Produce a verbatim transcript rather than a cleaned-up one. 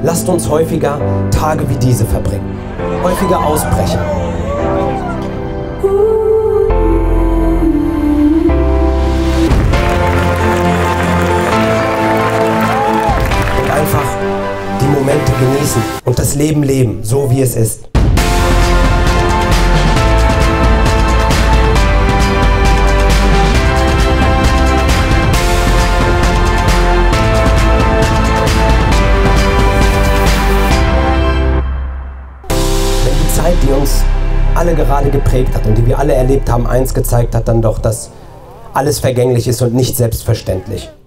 lasst uns häufiger Tage wie diese verbringen. Häufiger ausbrechen. Und einfach die Momente genießen und das Leben leben, so wie es ist. Zeit, die uns alle gerade geprägt hat und die wir alle erlebt haben, eins gezeigt hat, dann doch, dass alles vergänglich ist und nicht selbstverständlich.